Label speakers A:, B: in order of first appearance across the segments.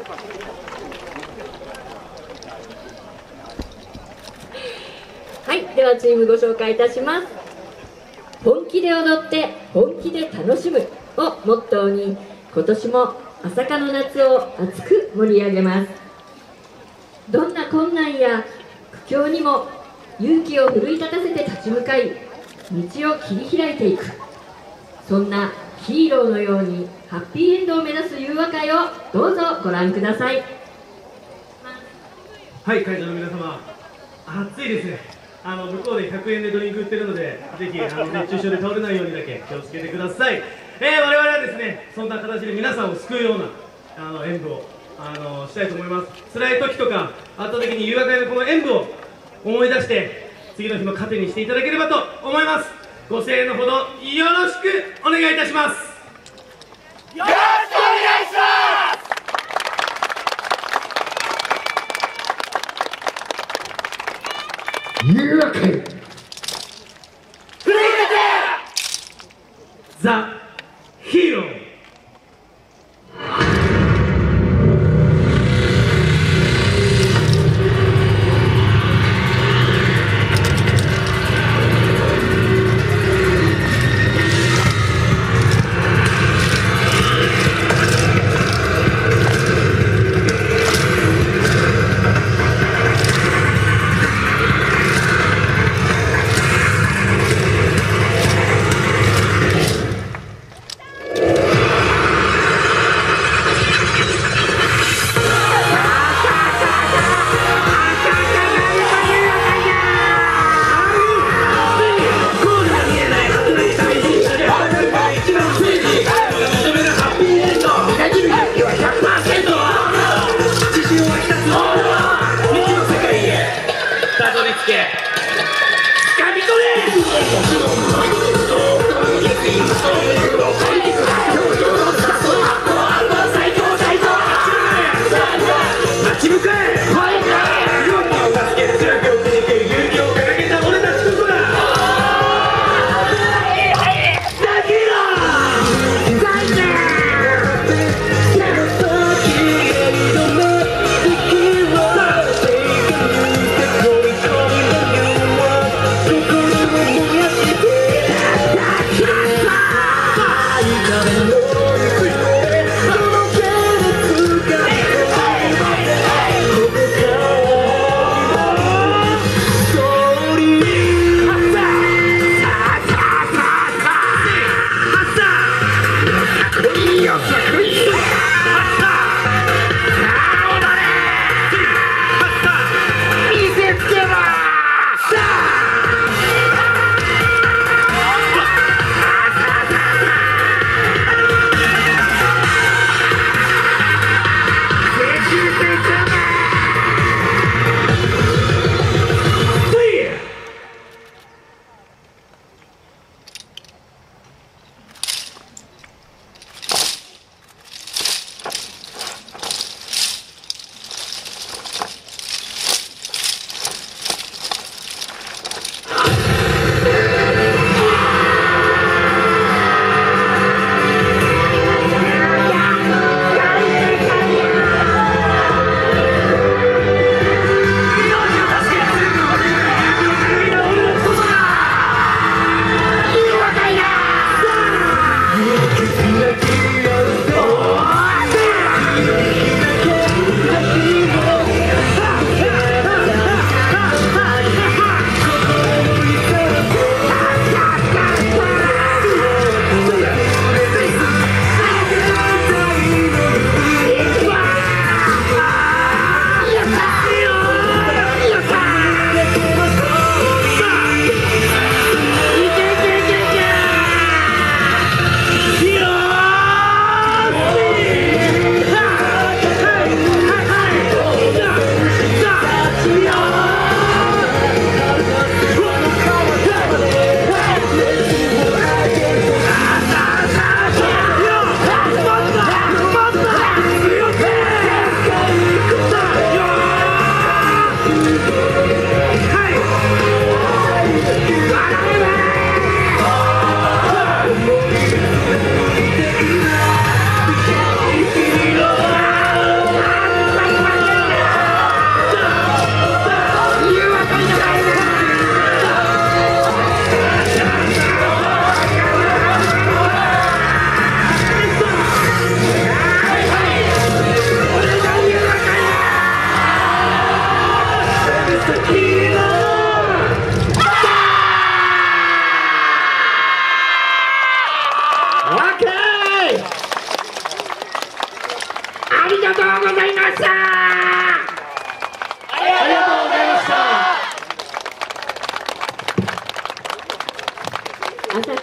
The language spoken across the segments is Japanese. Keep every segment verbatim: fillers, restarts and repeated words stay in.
A: はい、ではチームご紹介いたします。本気で踊って本気で楽しむをモットーに、今年も朝霞の夏を熱く盛り上げます。どんな困難や苦境にも勇気を奮い立たせて立ち向かい、道を切り開いていく、そんなヒーローのようにハッピーエンドを目指す融和会をどうぞご覧ください。
B: はい、会場の皆様、暑いですね。あの向こうでひゃくえんでドリンク売ってるので、ぜひあの熱中症で倒れないようにだけ気をつけてください。えー、我々はですね、そんな形で皆さんを救うようなあの演舞をあのしたいと思います。辛い時とかあった時に融和会のこの演舞を思い出して次の日の糧にしていただければと思います。ご声援のほどよろしくお願いいたします。よろしくお願いします。
C: 融和会
B: ザ・ヒーロー。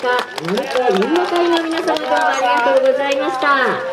A: なんとりんご会の皆様どうもありがとうございました。